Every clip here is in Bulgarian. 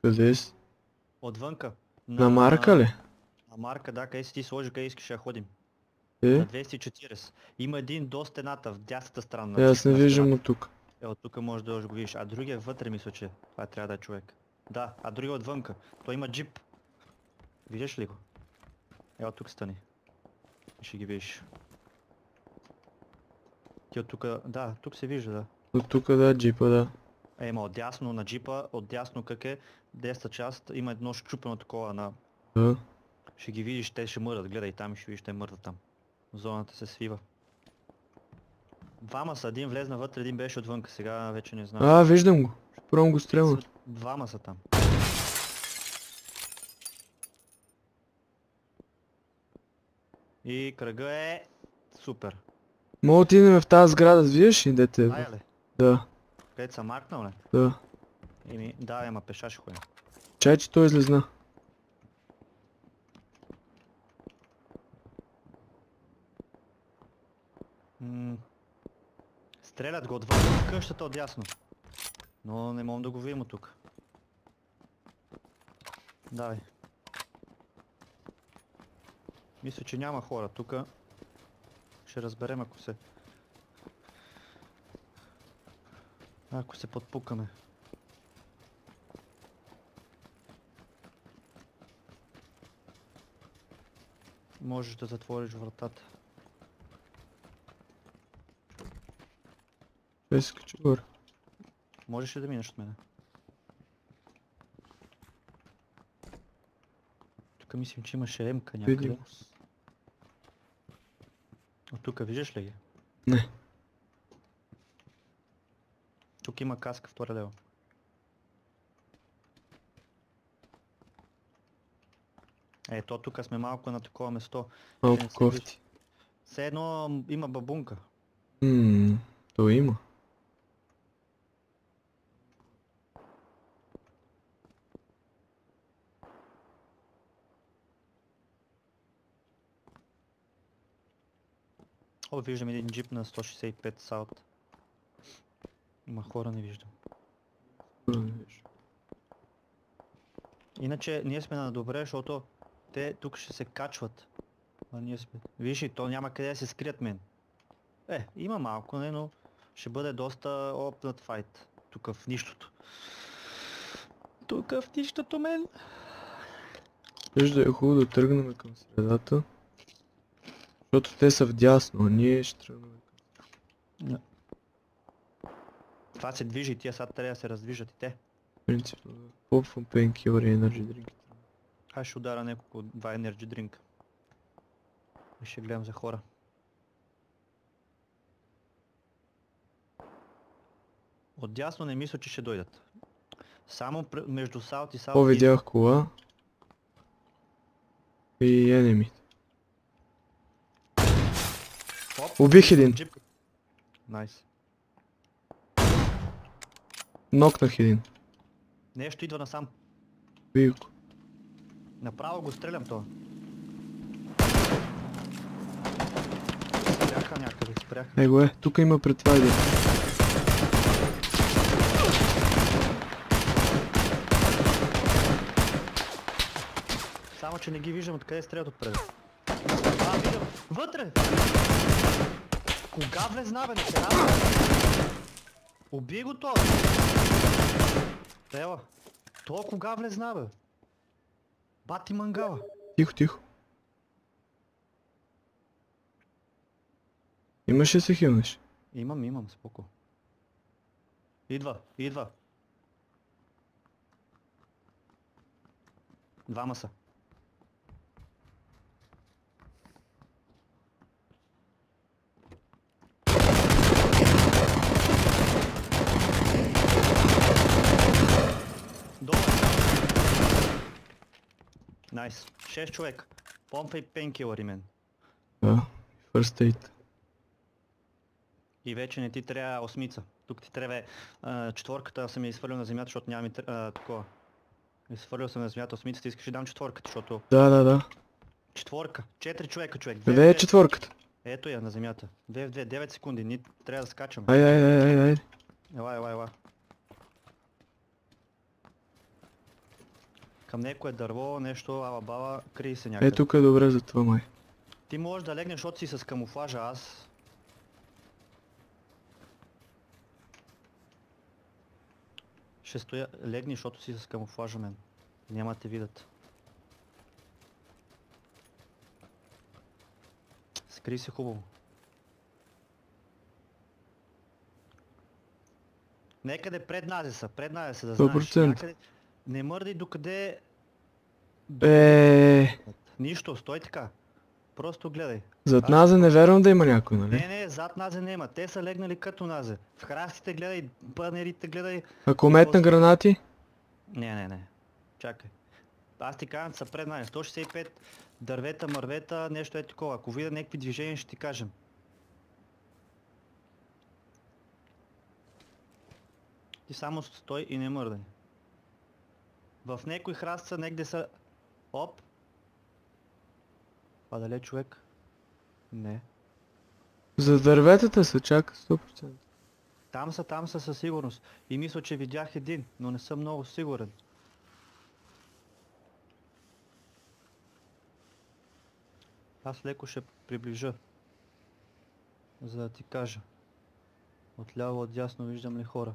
Къде си? Отвънка. На марка ли? На марка, да, къде си ти сложи, къде искаш да ходим. Е? На 240. Има един до стената, в дясната страна. Аз не на виждам стената. от тук. От тук може да го видиш. А другия вътре мисля, че това трябва да е човек. Да, а другия отвънка. Той има джип. Виждаш ли го? От тук стани. Ще ги видиш. Ти от тук, да, тук се вижда, да. От тук да, джипа да. Има отдясно на джипа, отдясно как е, десната част, има едно щупено такова на... Да. Ще ги видиш, те ще мърдат, гледай там и ще видиш, те мърдат там. Зоната се свива. Двама са, един влезна вътре, един беше отвънка, сега вече не знам. Виждам го. Ще пробвам го стрелна. Двама са там. И кръга е... супер. Мога да отидем в тази сграда, виждаш ли дете? Ая ли? Да, Където съм маркнал ли? да. Да, ама пеша ще ходим. Чай, че той излезна. Стрелят го отвън къщата отдясно. Но не можем да го видим от тук. Давай. Мисля, че няма хора тук. Ще разберем ако се подпукаме. Можеш да затвориш вратата. Той се качи горе. Можеш ли да минеш от мене? Тук мислим, че имаше емка някъде. Видим. От тук виждаш ли ги? Не. Тук има каска втора лево. Ето тук сме малко на такова место. Малко кофти. Все едно има бабунка. То има. Виждам един джип на 165 саут. Има хора, не виждам. Иначе ние сме на добре, защото те тук ще се качват. А ние сме... Виж ли, то няма къде да се скрият мен. Има малко, не, но ще бъде доста опнат файт. Тук в нищото. Тук в нищото, мен. Вижда е хубаво да тръгнем към средата. Защото те са вдясно, а ние ще тръгнем към... Това се движи и тия сега трябва да се раздвижат и те. Принципно да. Попвам пенкилър и енерджи дринк. Аз ще удара няколко 2 енерджи дринка. И ще гледам за хора. Отдясно не мисля, че ще дойдат. Само между саут и саут... Видях кола. И енемите. Убих един. Найс. Нокнах един. Нещо идва насам. Бих го. Направо го стрелям това. Спряха някъде, спряха. Его е, тук има пред това един. Само че не ги виждам откъде стрелят отпред. Виждам! Вътре! Кога влезна, бе, не се радва? Убий го това! Ела! Това кога влезна, бе? Бати мангала! Тихо, тихо. Имаш ли се хилнеш? Имам, споко. Идва. Двама са. Долу. Найс. 6 човека. Помпа и пенкилъри, мен. Да, first aid. И вече не ти трябва осмица. Тук ти трябва четворката, съм я изхвърлил на земята, защото няма ми такова. Изхвърлил съм на земята осмицата, искаш да дам четворката, защото... Да. Четворка. 4 човека, човек. Къде е четворката? Ето я на земята. 2 в 2, 9 секунди, ние трябва да скачаме. Айде. Ела. Към някое дърво, нещо, ала-бала, крий се някъде. Е, тук е добре за това май. Ти можеш да легнеш, защото си с камуфлажа, аз... Ще стоя, легни, защото си с камуфлажа, мен. Няма да те видят. Скри се хубаво. Некъде пред нас са, да знаеш. 100%. Някъде... Не мърдай докъде... Нищо, стой така. Просто гледай. Зад назе не вярвам да има някой, нали? Не, зад назе няма. Те са легнали като назе. В храстите гледай, пънерите гледай. Ако метна гранати? Не. Чакай. Аз ти казвам, са пред нас. 165 дървета, мървета, нещо е такова. Ако видя някакви движения, ще ти кажем. Ти само стой и не мърдай. В някой храст са, некъде са... Оп! А дали е човек? Не. За дърветата се чака 100%. Там са със сигурност. И мисля, че видях един, но не съм много сигурен. Аз леко ще приближа. За да ти кажа. Отляво, отдясно виждам ли хора.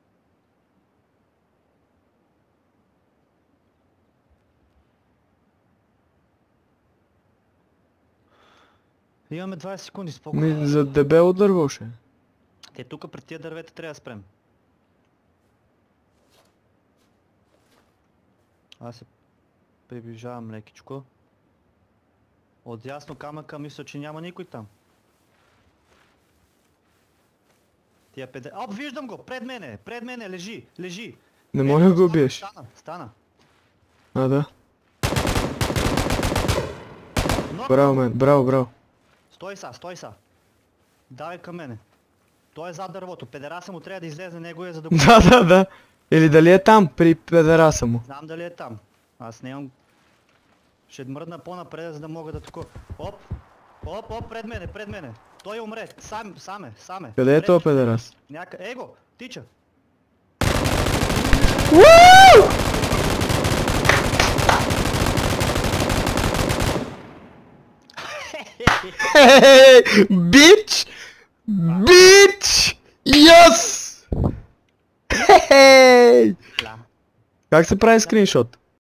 Имаме 20 секунди, спокойно. За дебело дърво ще. Те тук пред тия дървета трябва да спрем. Аз се приближавам лекичко. Отдясно камъка мисля, че няма никой там. Тия педе... Оп, виждам го! Пред мене, лежи! Не може да го убиеш. Стана. А, да. Но... Браво, мен, браво. Стой са. Давай към мене. Той е зад дървото. Педераса му трябва да излезе неговия, за да го... Да. Или дали е там, при педераса му. Знам дали е там. Аз нямам... Ще мръдна по-напред, за да мога да тако... Оп, пред мене. Той умре. Сам е. Къде е този педерас? Его, тича. Бич! Yes! Да. Как се прави скриншот?